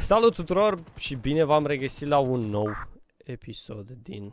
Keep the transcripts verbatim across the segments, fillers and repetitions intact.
Salut tuturor și bine v-am regăsit la un nou episod din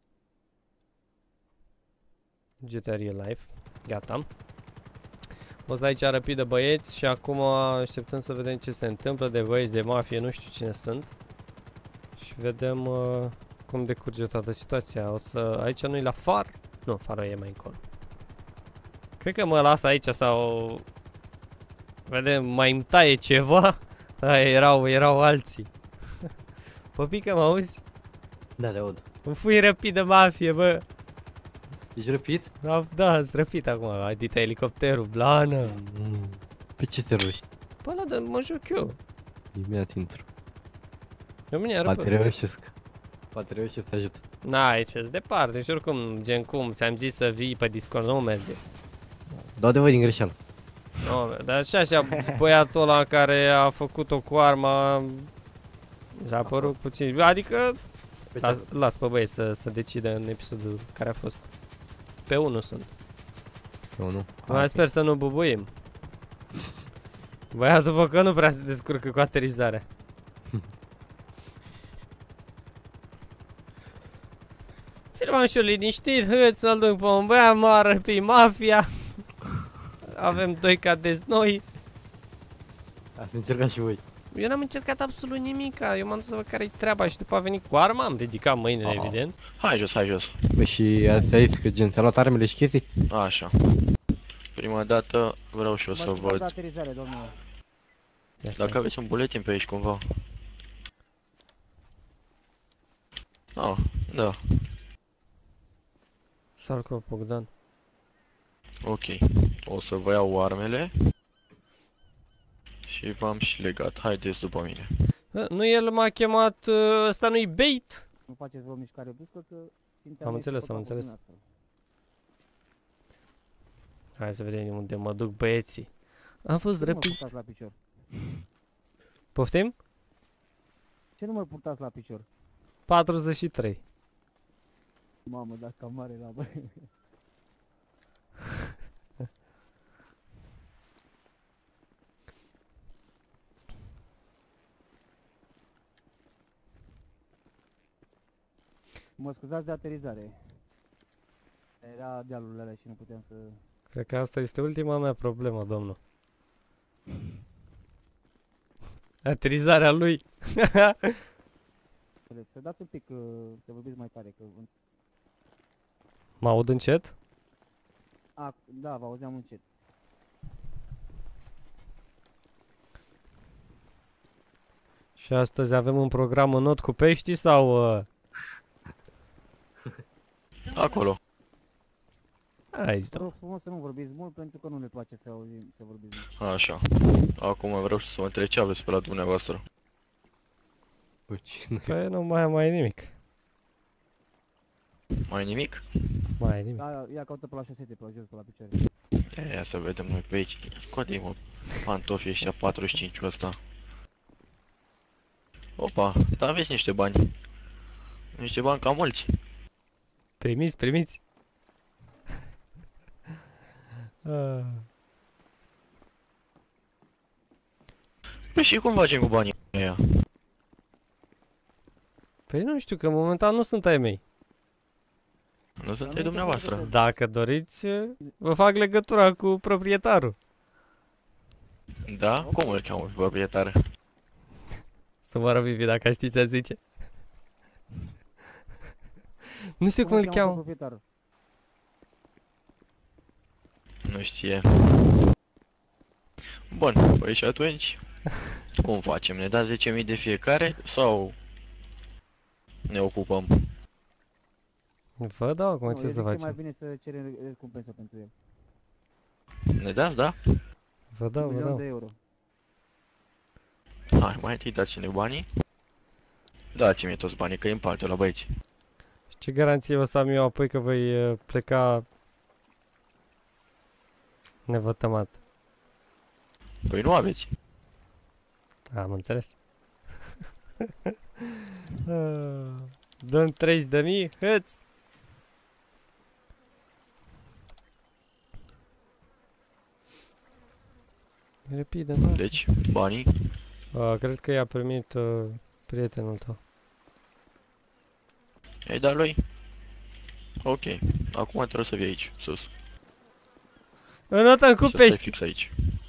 G T A Real Life. Gata. O să aici rapid de băieți și acum așteptăm să vedem ce se întâmplă, de băieți, de mafie, nu știu cine sunt. Și vedem uh, cum decurge toată situația. O să... Aici nu-i la far? Nu, farul e mai încolo. Cred că mă las aici sau... Vedem, mai îmi taie ceva. Da, erau, erau alții. Păpică, mă auzi? Da, le aud. Îmi fui răpit de mafie, bă. Ești răpit? Da, da, ați răpit acum. Ai dit elicopterul, blană. Mm. Pe ce te rogi? Păi ăla de mă joc eu. Imediat intru. Eu mine Poate reușesc. Poate reușesc să te ajut. Na, aici sunt departe și oricum, gen cum, ți-am zis să vii pe Discord, nu merge. Dau de voi din greșeală. Nu, dar așa, așa, băiatul ăla care a făcut-o cu arma mi s-a părut puțin, adică Pe las, las pe băieți să, să decidă în episodul care a fost. Pe unul sunt. Pe unul. Mai sper să nu bubuim. Băiatul vă că nu prea se descurcă cu aterizarea. Filmam și eu liniștit, hât să-l duc pe un băiat, m-a răpit mafia. Avem doi cadeți noi. Ați încercat și voi. Eu n-am încercat absolut nimic, eu m-am dus să văd care-i treaba și după a venit cu arma, am ridicat mâinile, Aha. evident. Hai jos, hai jos. Bă, și ați zis că gen ți-a luat armele și chestii? Așa. Prima dată vreau și eu să văd aterizare, domnule. dacă aveți un buletin pe aici cumva. Ah, da. Salco, Bogdan. Ok. O să vă iau armele. Și v-am și legat. Haideți după mine. Nu, el m-a chemat, ăsta nu-i bait? Nu faceți vreo mișcare bruscă că ținteam. Am înțeles, am înțeles. Hai să vedem unde mă duc băieții. Am fost Ce răpit. număr purtați la picior? Poftim? Ce număr purtați la picior? patruzeci și trei. Mamă, dar cam mare era, bă. Mă scuzați de aterizare. Era dealurile alea și nu puteam să... Cred că asta este ultima mea problemă, domnul. Aterizarea lui. Să dați un pic, să vorbiți mai tare, că... Mă aud încet? A, da, vă auzeam încet. Și astăzi avem un program în not cu pești sau... Uh... Acolo. Aici, Vă da. rog frumos să nu vorbiți mult, pentru că nu ne place să auzim, să vorbiți mult. Așa. Acum vreau să mă întreb ce aveți pe la dumneavoastră. Bă, cine? Păi nu mai am mai nimic. Mai nimic? Mai nimic. Da, ia caută pe la șosete, pe la jos, pe la picioare. Ia să vedem noi pe aici. Scoate-i mă pantofii ăștia patruzeci și cinci ăsta. Opa, dar aveți niște bani. Niște bani cam mulți. Primiți, primiți. uh. Păi și cum facem cu banii ăia? Păi nu știu, că momentan nu sunt ai mei. Nu sunt ai dumneavoastră. Dacă doriți, vă fac legătura cu proprietarul. Da? Cum îl cheamă pe proprietar? Să mă răbivi dacă știți a zice. Nu știu cum îl cheamă. Nu știe. Bun, păi și atunci cum facem? Ne dați zece mii de fiecare sau ne ocupăm? Vă dau acum Nu, ce eu să zic facem. ce mai bine să cerem recompensă pentru el. Ne dați, da? Vă dau, Un vă milion dau. de euro. Hai, mai întâi dați-ne banii. Dați-mi toți banii, că îi împart eu la băieți. Și ce garanție o să am eu apoi că voi uh, pleca nevătămat? Păi nu aveți. Am înțeles. Dăm treizeci de mii, hâț! Repede, mă. Deci, banii. Uh, cred că i-a primit uh, prietenul tău. Ai dat lui? Ok. Acum trebuie să vii aici, sus. Înotăm cu Să stai pești. fix aici.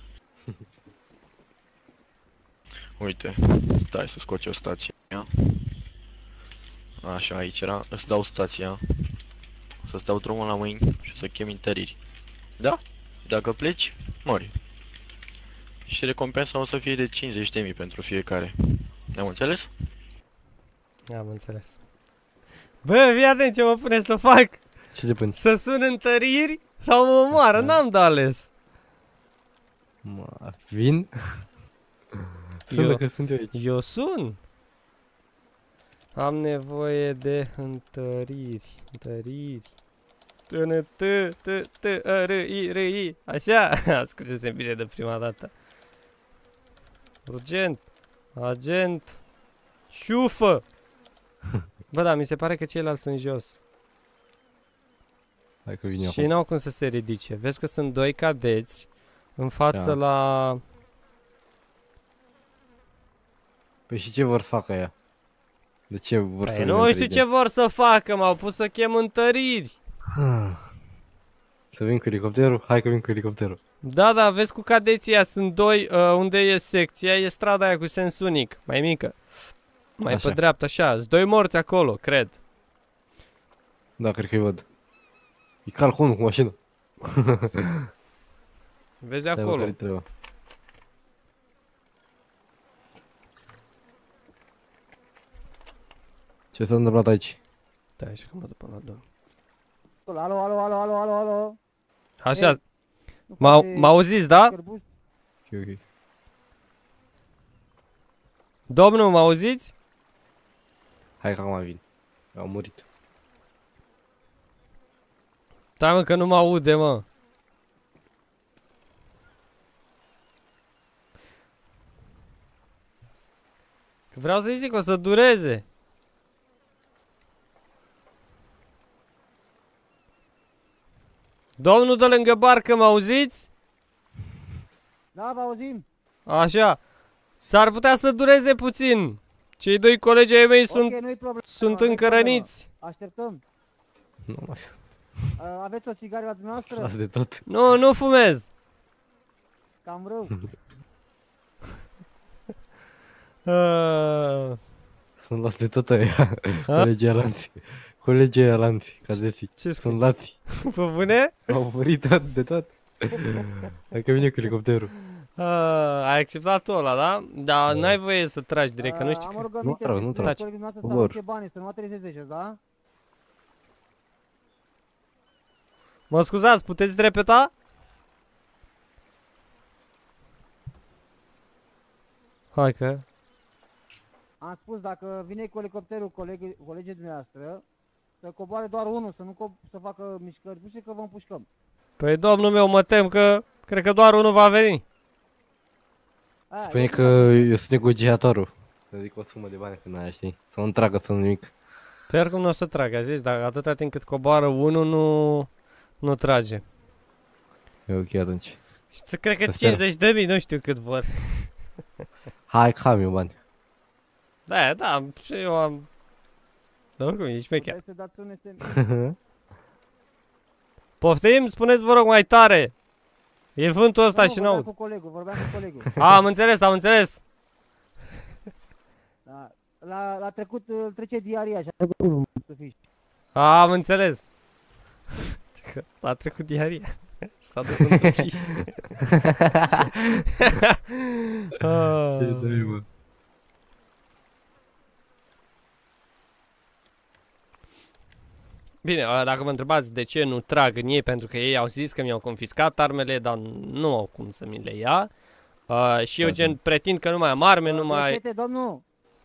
Uite, stai să scoți o stație. Așa, aici era. Îți dau stația. Să-ți dau drumul la mâini și să chem întăriri. Da? Dacă pleci, mori. Și recompensa o să fie de cincizeci de mii pentru fiecare. Am înțeles? Am înțeles. Bă, fii atent ce mă pune să fac. Ce se pune? Să sun întăriri sau mă omoară, Da. n-am de ales. Mă, vin? Sunt Eu- dacă sunt eu aici. Eu sun. Am nevoie de întăriri. Întăriri. T, t, t, t, r, i, r, i. Așa? Ascultă-se bine de prima dată. Urgent. Agent. Șufă. Bă, da, mi se pare că ceilalți sunt jos. Hai că vin eu Și acum. n-au cum să se ridice. Vezi că sunt doi cadeți în față Da. la... Păi și ce vor să facă ea? De ce vor să Păi vină nu între știu ei? ce vor să facă, m-au pus să chem întăriri. Să vin cu elicopterul? Hai că vin cu elicopterul. Da, da, vezi cu cadeții ăia, sunt doi, uh, unde e secția, e strada aia cu sens unic, mai mică. Mai Așa. pe dreapta, așa, sunt doi morți acolo, cred. Da, cred că-i văd. E calc unul cu mașină. Vezi Stai, bă, acolo. care-i treaba? Ce s-a întâmplat aici? Da, și că mă duc până la domn. Alo, alo, alo, alo, alo, alo. Așa, Ei, nu m-au face m-au zis, da? cărbuș? Ok, ok. Domnul, mă auziți? Hai că acum vin. Au murit. Da, mă, că nu mă aude, mă. Că vreau să-i zic, o să dureze. Domnul de lângă barcă, mă auziți? Da, vă auzim. Așa. S-ar putea să dureze puțin. Cei doi colegi ai mei sunt, Ok, nu-i problemă. sunt nu-i încă problemă. răniți. Așteptăm. Nu mai Uh, aveți o țigară la dumneavoastră? las de tot. Nu, nu fumez. Cam rău. Ah, Sunt luați de tot aia. Colegii alanți. Colegii alanți, cadeții. ce Sunt spui? luați. Pe bune? Au murit tot de tot. Hai că vine cu elicopterul. Ah, ai acceptat ăla, da? Dar Da. n-ai voie să tragi direct, că nu știi Am că... o rugăminte Nu trag, nu despre trag. colegii noastre să Cobor. aduce banii, să nu aterizeze jos, da? Mă scuzați, puteți repeta? Hai că... Am spus, dacă vine cu elicopterul colegii, colegii dumneavoastră, să coboare doar unul, să nu co- să facă mișcări, nu știu că vă împușcăm. Păi domnul meu, mă tem că... Cred că doar unul va veni. Aia, Spune eu că sunt- eu sunt negociatorul. Să o sumă de bani când aia, știi? Să nu tragă să nu nimic. Pe oricum nu o să tragă, zis, dar atâta timp cât coboară unul, nu... Nu trage. E ok atunci. Și ți- cred că Să sperăm. cincizeci de mii, nu știu cât vor. Hai că am eu bani. Da, da, și eu am... Dar oricum, ești șmecher. Puteți să dați un S M S. Poftim? Spuneți, vă rog, mai tare! E vântul ăsta Nu, și vorbeam n-aud. cu colegul, vorbeam cu colegul. A, am înțeles, am înțeles. Da. La, la trecut îl trece diaria și a trecut unul să fii. A, am înțeles. Că a trecut diaria. S-a dus într-un fiș. Ah. Bine, a, dacă mă întrebați de ce nu trag în ei, pentru că ei au zis că mi-au confiscat armele, dar nu au cum să mi le ia. Uh, și eu Da, gen pretind că nu mai am arme, nu mai... Versete, domnul,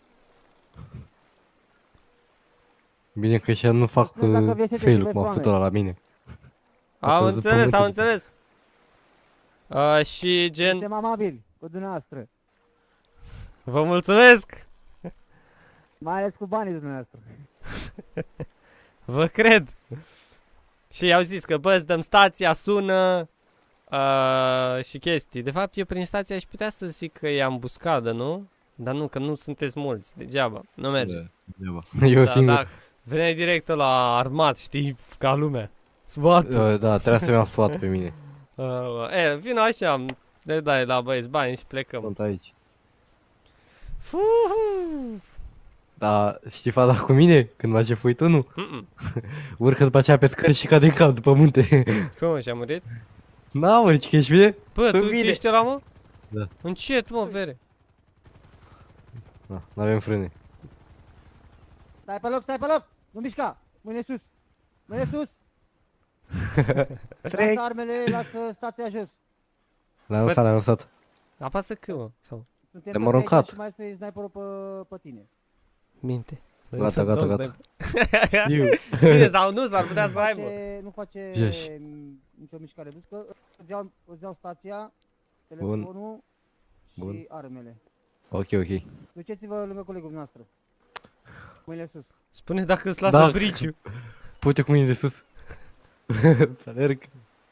Bine că și nu fac Spune dacă uh, vrei să te fail schimbi cum a foame. făcut ăla la mine. A Am căzut pe înțeles, am mături. înțeles. Uh, și gen... suntem amabili cu dumneavoastră. Vă mulțumesc! Mai ales cu banii dumneavoastră. Vă cred! Și i-au zis că bă, îți dăm stația, sună, uh, și chestii. De fapt, eu prin stație aș putea să zic că e ambuscadă, nu? Dar nu, că nu sunteți mulți, degeaba, nu merge. Da, degeaba. Eu Da, singur. da, veneai direct la armat, știi, ca lumea. Sfatul. Uh, Da, trebuia să-mi iau sfat pe mine. Uh, e, vină așa, le dai la băieți bani și plecăm. Sunt aici. Fuhu. Da, știi faza cu mine? Când m-a jefuit tu, nu? Mm-mm. Urcă după aceea pe scări și cade în cap după munte. Cum și-a murit? N-am, urci că ești bine? Bă, Sunt tu bine. ești ăla, mă? Da. Încet, mă, vere. Da, n-avem frâne. Stai pe loc, stai pe loc! Nu mișca! Mâine sus! Mâine sus! Trec. Lasă armele, lasă stația jos. L-am lăsat, l-am lăsat. Apasă C, mă, sau Suntem Te-am toți aici aruncat. și mai să iei sniperul pe, pe tine. minte. Gata, gata, gata. Știu. Bine, sau nu, s-ar putea Nu să aibă. face, nu face Ieși. m, nicio mișcare bruscă. Îți iau, îți iau stația, telefonul și Bun. armele. Ok, ok. Duceți-vă lângă colegul noastră. Mâinile sus. Spune dacă îți lasă Da. briciu. Pute cu mine de sus. Să alerg.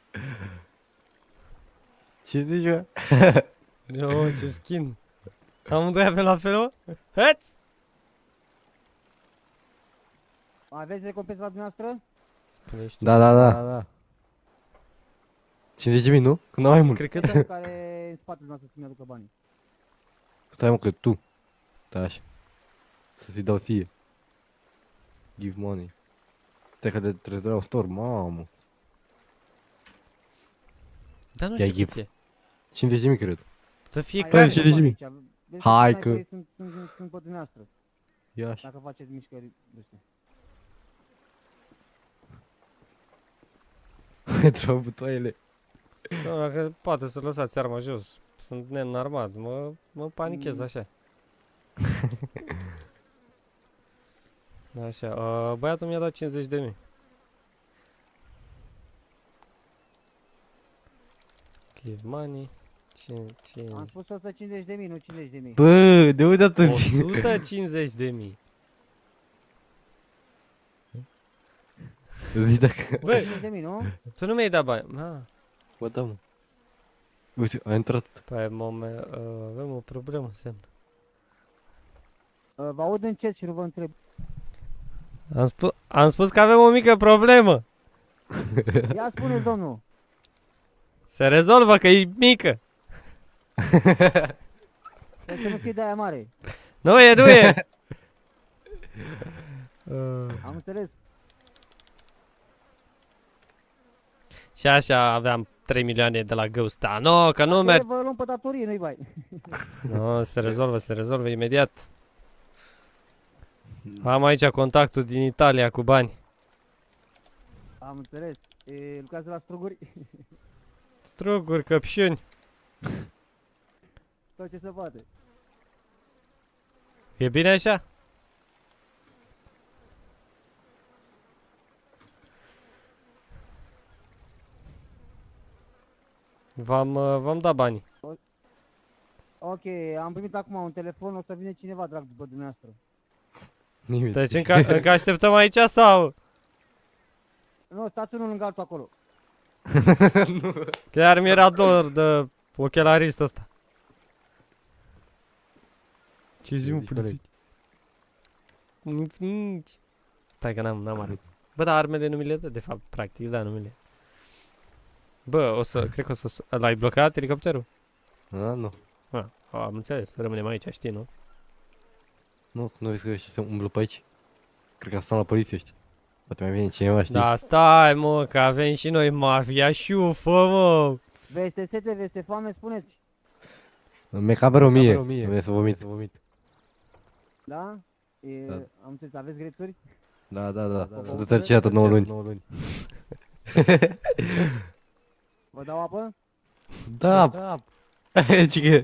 Ce zici, bă? Oh, ce skin. Amândoi avem la fel, mă? Heț! Aveți recompensa la dumneavoastră? Spune și tu. Da, da, da, da. cincizeci de mii, nu? Că n-am mai mult. Cred că da. Care e în spatele noastră să-mi aducă banii. Stai, mă, că tu. Da, așa. Să-ți dau ție. Give money. Stai că de trezărea un store, mamă. Dar nu Ia știu cât give. e. cincizeci de mii, cred. Să Hai, fiecare. hai, cincizeci de mii. aici. Vezi Hai că că- sniperii Sunt, sunt, sunt, sunt pe dumneavoastră, Ia așa. dacă faceți mișcări bruște. Trau butoaiele. Da, dacă poate să lăsați arma jos. Sunt neînarmat. Mă, mă panichez Mm. așa. Așa, uh, băiatul mi-a dat cincizeci de mii. Give money. Am cinci. spus o sută cincizeci de mii, nu cincizeci de mii. Bă, de unde atât? o sută cincizeci de mii. Zici dacă... Bă, cincizeci de mii, nu? tu nu mi-ai dat bani. Ah, Bă, da, mă. Uite, a intrat. pe moment, uh, avem o problemă, semn. Uh, Vă aud încet și nu vă înțeleg. Am, spu am spus că avem o mică problemă. Ia spuneți, domnul. Se rezolvă că e mică. Trebuie să nu fie de aia mare. Nu e, nu e. uh. Am înțeles. Și așa aveam trei milioane de la Ghost. Da, nu, că nu merge. Vă luăm pe datorie, nu-i bai. Nu, se rezolvă, se rezolvă imediat. Am aici contactul din Italia cu bani. Am înțeles. E, lucrați la struguri? Struguri, căpșuni. Tot ce se poate. E bine așa? V-am uh, v-am dat banii. Ok, am primit acum un telefon, o să vină cineva drag după dumneavoastră. Nimic. Deci încă, încă așteptăm aici sau? Nu, stați unul lângă altul acolo. Chiar mi-era dor de ochelaristul ăsta. Ce zi, mă, Zici, până coleg. nici. Stai că n-am, n-am arme. Bă, dar armele nu mi le dă, de fapt, practic, da, nu mi le. Bă, o să, cred că o să, l-ai blocat elicopterul? A, nu. Ah, am înțeles, rămânem aici, știi, nu? Nu, nu vezi că ăștia se umblă pe aici? Cred că stau la poliție ăștia. Poate mai vine cineva, știi? Da, stai, mă, că avem și noi mafia șufă, mă. Veste sete, veste foame, spuneți. Mi-e cameră o mie. Vine să vomit. Da? E, Da. Am înțeles, aveți grețuri? Da, da, da. da. Sunt însărcinată nouă luni. Vă dau apă? Da, da. Ce că...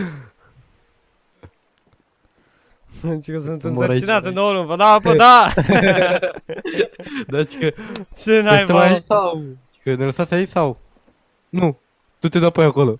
Deci că sunt Mor aici, însărcinat mor în nouă luni, vă dau apă, da! Da, ce că... Ce n-ai, Suntem aici bă? sau? Că ne lăsați aici sau? Nu. Tu te dă pe acolo.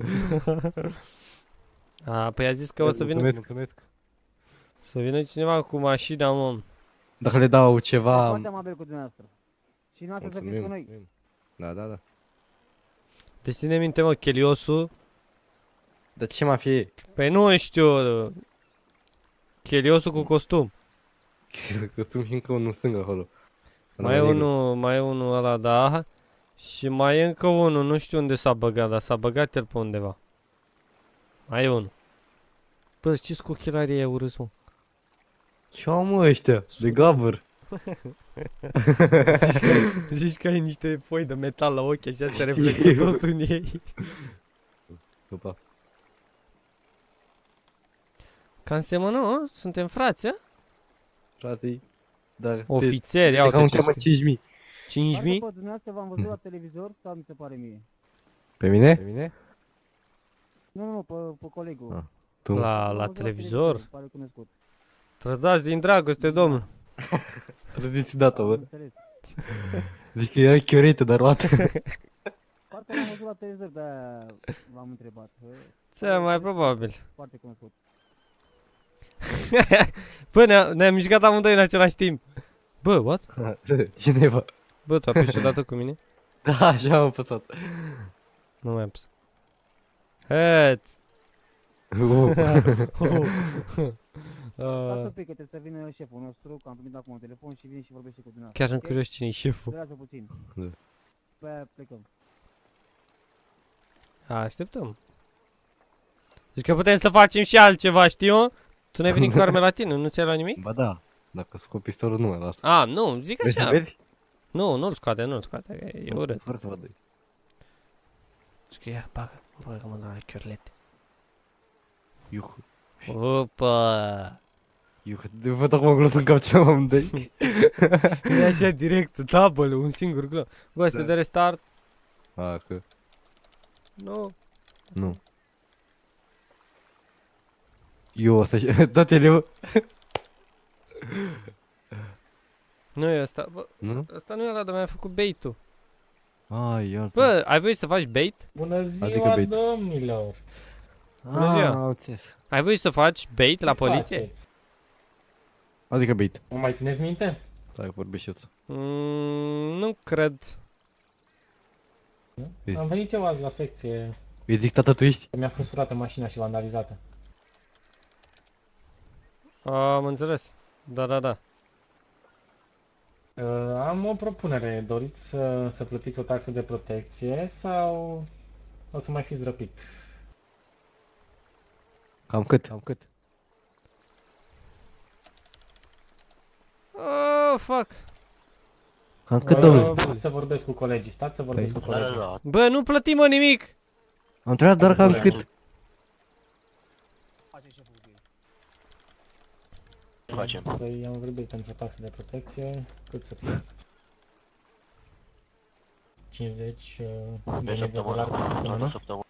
A, păi a zis că o să vină, Mulțumesc, mulțumesc. să vină cineva cu mașina, mă. Dacă le dau ceva... Foarte amabil cu dumneavoastră. Și noastră să fiți cu noi. Da, da, da. Deci ține minte, mă, Cheliosul. Dar ce mafie e? Păi nu știu. Cheliosul cu costum. Că sunt încă unul stâng acolo. Mai e unul, mai e unul ăla, da. Și mai e încă unul, nu știu unde s-a băgat, dar s-a băgat el pe undeva. Mai e unul. Bă, știți cu ochelarii aia urâți, mă? Ce au mă ăștia? De gabăr. Zici că, zici că ai niște foi de metal la ochi, așa se reflectă tot în ei. Opa. Cam semănă, suntem frați, a? Frații. Dar... Ofițeri, ia Te cam uite ce cheamă scrie. cinci mii. cinci Dacă mii? pe dumneavoastră v-am văzut la televizor sau mi se pare mie? Pe mine? Pe mine? Nu, nu, nu, pe, pe colegul. Ah. Tu? La, V-am la văzut televizor? îmi pare cunoscut. Trădați din dragoste, domnul. Râdiți dată, Am bă. înțeles. Zic că era chiorită, dar roată. Parcă l-am văzut la televizor, de-aia v-am întrebat. Cel mai probabil. Foarte cunoscut. Bă, ne-am ne mișcat amândoi în același timp. Bă, what? Cineva. Bă, tu apeși odată cu mine? Da, așa am apăsat. Nu mai am pus. Heți! Stați Uh, un pic, că trebuie să vină șeful nostru, că am primit acum un telefon și vine și vorbește cu dumneavoastră. chiar sunt ok? curios cine-i șeful. Durează puțin. Da. Pe aia plecăm. Așteptăm. Deci că putem să facem și altceva, știu? Tu n-ai venit cu arme la tine, nu ți-ai luat nimic? Ba da. Dacă scot pistolul nu mai las. A, nu, zic Vezi, așa. vezi? Nu, nu-l scoate, nu-l scoate, că e urât. Fără să văd. Zic că ia, bagă, bagă mă la chiorlete. Iuh. Opa! Iuh. Eu văd acum acolo să-mi cap ceva amândoi. E așa direct, double, un singur glob. Bă, să Da. dă restart. A, că... Nu. Nu. Eu o să... Toate ele... Nu e ăsta, bă, Nu? ăsta nu e ăla, dar mi-a făcut bait-ul. Ai, iar... Bă, ai voie să faci bait? Bună ziua, Adică bait. domnilor! bună ziua. Am înțeles. Ai voie să faci bait la Ce poliție? faceți? Adică bait. Mă mai țineți minte? Dacă vorbești eu. Mm, nu cred. Nu? Ei. Am venit eu azi la secție, Îi zic, tata, tu ești? mi-a fost furată mașina și vandalizată. Am înțeles. Da, da, da. Uh, am o propunere, doriți să, să plătiți o taxă de protecție sau o să mai fiți răpit? Cam cât? Cam cât? Oh, fuck. Cam cât, Uh, domnule? Stați să vorbesc cu colegii, stați să vorbesc Păi. cu Da, da, colegii. da. Bă, nu plătim mă nimic. Am întrebat doar cam cât. Face șeful cu ei. Ce facem? Păi am vorbit pentru o taxă de protecție, cât să fie? cincizeci uh, de Pe mii de săptămână. dolari pe Pe săptămână. săptămână.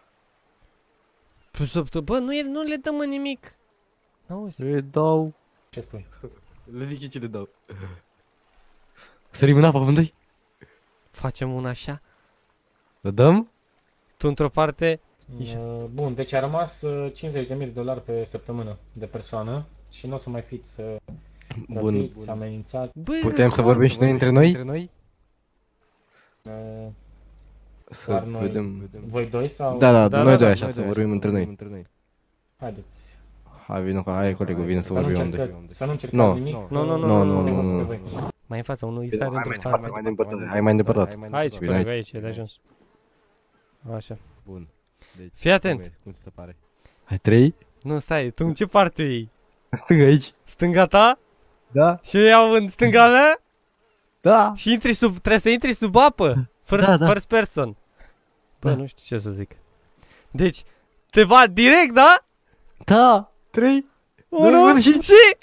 Pe săptămână. Bă, nu, e, nu le dăm mă nimic. N-auzi? Le dau... Ce spui? Le zic eu ce le dau. Sărim în apă amândoi? Facem una așa. Le dăm? Tu într-o parte. Așa. Uh, Bun, deci a rămas uh, cincizeci de mii de dolari pe săptămână de persoană și nu o să mai fiți uh, Bun. răpiți, amenințați. Bă, Putem să vorbim și noi între noi? Uh, Să Doar noi. vedem... voi doi sau? Da, da, Da, noi da, doi da, așa, să vorbim între noi. Haideți. Hai, vină, hai, colegul, vine să Să nu, vorbim încercă, amândoi. să nu încercați Nu. nimic. Nu, nu, nu, Nu, nu, nu, nu, nu, Voi. mai în față, unul îi sare într-o parte. Hai mai îndepărtat, hai mai îndepărtat. Aici, Bine, coleg, aici, e de ajuns. Așa. Bun. Deci, Fii atent. cum ți se pare? Hai, trei? Nu, stai, tu în ce parte iei? Stâng aici. Stânga ta? Da? Și eu iau în stânga mea? Da! Și intri sub, trebuie să intri sub apă. First, Da, da. first person. Bă, Da. nu știu ce să zic. Deci, te va direct, da? Da! Trei? Unu bă, și... și- și...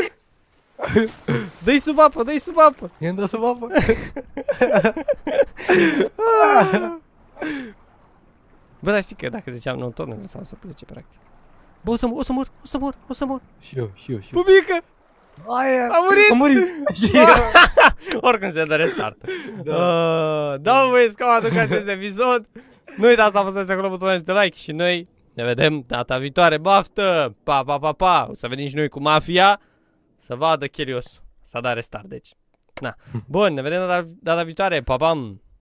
Dă-i sub apă, dă-i sub apă. I-am dat sub apă. Bă, dar știi că dacă ziceam nu, tot nu lăsam să plece, practic. Bă, o să mor, o să mor, o să mor, o să mor. Și eu, și eu, și eu. Bubică! Aia! A murit! A murit! Și eu! Oricum se dă restart. Da, uh, da băieți, că am aduc acest episod. Nu uitați să apăsați acolo butonul de like și noi ne vedem data viitoare. Baftă! Pa, pa, pa, pa! O să venim și noi cu mafia să vadă Chelios. S-a dat restart, deci. Na. Bun, ne vedem data, data viitoare. Pa, pam!